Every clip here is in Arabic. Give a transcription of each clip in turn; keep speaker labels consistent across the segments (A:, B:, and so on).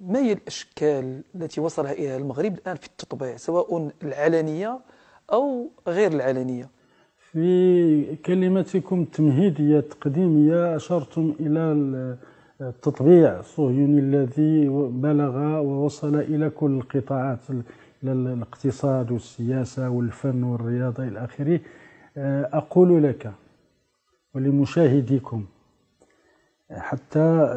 A: ما هي الأشكال التي وصلها إلى المغرب الآن في التطبيع، سواء العلنية أو غير العلنية؟
B: في كلمتكم التمهيدية التقديمية أشرتم إلى التطبيع الصهيوني الذي بلغ ووصل إلى كل القطاعات، إلى الاقتصاد والسياسة والفن والرياضة إلى آخره. أقول لك ولمشاهديكم حتى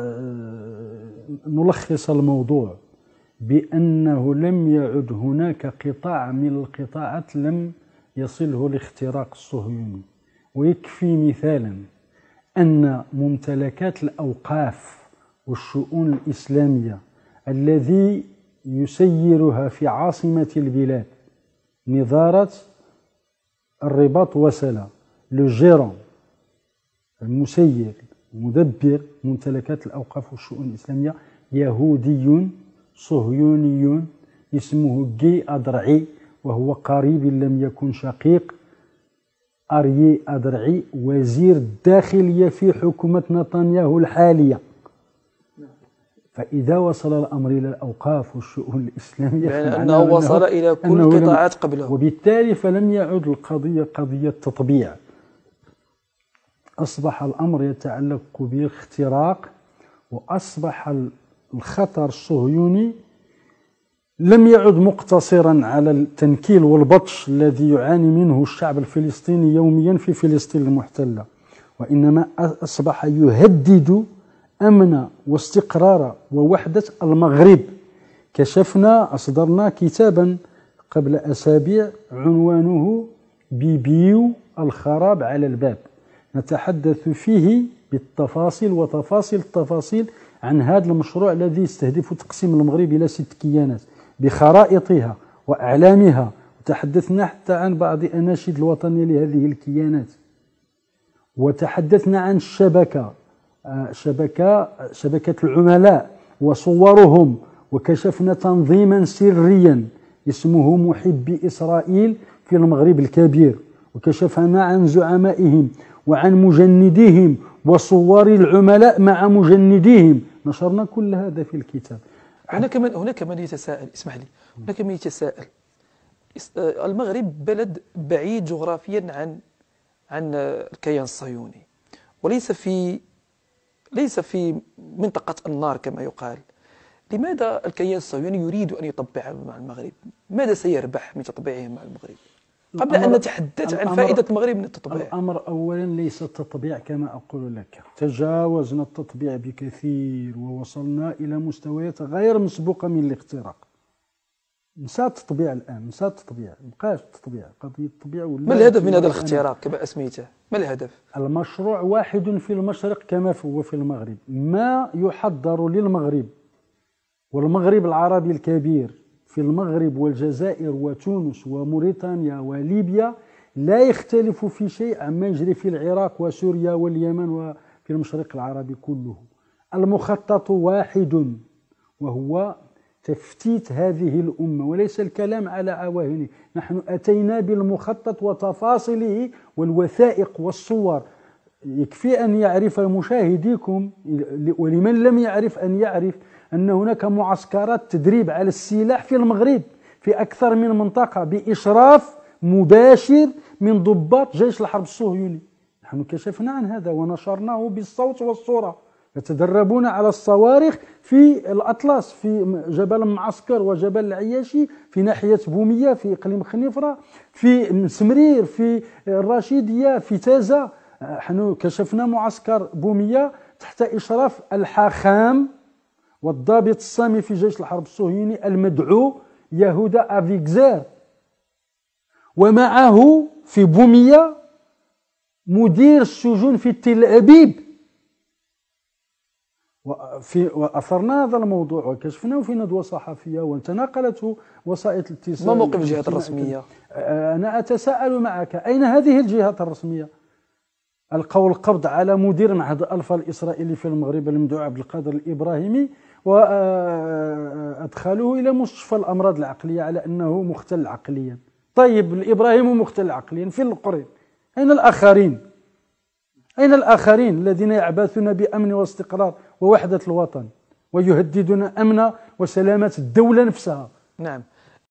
B: نلخص الموضوع بأنه لم يعد هناك قطاع من القطاعات لم يصله الاختراق الصهيوني. ويكفي مثالا أن ممتلكات الأوقاف والشؤون الإسلامية الذي يسيرها في عاصمة البلاد نظارة الرباط وسلة لو جيرون، المسير مدبر ممتلكات الأوقاف والشؤون الإسلامية، يهودي صهيوني اسمه جي أدرعي، وهو قريب إن لم يكن شقيق أريي أدرعي وزير الداخلية في حكومة نتنياهو الحالية. فإذا وصل الأمر إلى الأوقاف والشؤون الإسلامية
A: يعني أنه وصل إلى كل القطاعات قبله،
B: وبالتالي فلم يعد القضية قضية تطبيع، أصبح الأمر يتعلق بالاختراق، وأصبح الخطر الصهيوني لم يعد مقتصرا على التنكيل والبطش الذي يعاني منه الشعب الفلسطيني يوميا في فلسطين المحتلة، وإنما أصبح يهدد أمن واستقرار ووحدة المغرب. أصدرنا كتابا قبل أسابيع عنوانه بيبيو الخراب على الباب، نتحدث فيه بالتفاصيل وتفاصيل التفاصيل عن هذا المشروع الذي يستهدف تقسيم المغرب إلى 6 كيانات بخرائطها وأعلامها، وتحدثنا حتى عن بعض أناشيد الوطنية لهذه الكيانات، وتحدثنا عن شبكة العملاء وصورهم، وكشفنا تنظيما سريا اسمه محبي إسرائيل في المغرب الكبير، وكشفنا عن زعمائهم وعن مجنديهم وصور العملاء مع مجنديهم، نشرنا كل هذا في الكتاب.
A: هناك من يتساءل، اسمح لي، هناك من يتساءل، المغرب بلد بعيد جغرافيا عن الكيان الصهيوني، ليس في منطقة النار كما يقال. لماذا الكيان الصهيوني يريد أن يطبع مع المغرب؟ ماذا سيربح من تطبيعه مع المغرب؟ قبل أن نتحدث عن فائدة المغرب من التطبيع.
B: الأمر أولا ليس التطبيع كما أقول لك، تجاوزنا التطبيع بكثير ووصلنا إلى مستويات غير مسبوقة من الاختراق. نسى التطبيع الآن، نسى التطبيع، مبقاش التطبيع، قضية التطبيع.
A: ما الهدف من هذا الاختراق كما أسميته؟ ما الهدف؟
B: المشروع واحد في المشرق كما هو في المغرب، ما يحضر للمغرب والمغرب العربي الكبير في المغرب والجزائر وتونس وموريتانيا وليبيا لا يختلف في شيء عما يجري في العراق وسوريا واليمن وفي المشرق العربي كله. المخطط واحد، وهو تفتيت هذه الأمة، وليس الكلام على عواهنه. نحن أتينا بالمخطط وتفاصيله والوثائق والصور. يكفي أن يعرف مشاهديكم، ولمن لم يعرف أن يعرف، أن هناك معسكرات تدريب على السلاح في المغرب في أكثر من منطقة بإشراف مباشر من ضباط جيش الحرب الصهيوني. نحن كشفنا عن هذا ونشرناه بالصوت والصورة. يتدربون على الصواريخ في الأطلس، في جبل معسكر وجبل العياشي، في ناحية بومية، في إقليم خنيفرة، في مسمرير، في الرشيدية، في تازة. نحن كشفنا معسكر بومية تحت إشراف الحاخام والضابط السامي في جيش الحرب الصهيوني المدعو يهودا أفيكزير، ومعه في بومية مدير السجون في تل أبيب. وأثرنا هذا الموضوع وكشفناه في ندوة صحفية وتناقلته وسائط الاتصال.
A: ما موقف الجهات الرسمية؟
B: أنا أتساءل معك، أين هذه الجهات الرسمية؟ ألقوا القبض على مدير معهد ألفا الإسرائيلي في المغرب المدعو عبد القادر الإبراهيمي، وأدخلوه إلى مستشفى الأمراض العقلية على أنه مختل عقليا. طيب، الإبراهيمي مختل عقليا في القرين، أين الآخرين؟ أين الآخرين الذين يعبثون بأمن واستقرار ووحدة الوطن ويهددون أمن وسلامة الدولة نفسها.
A: نعم.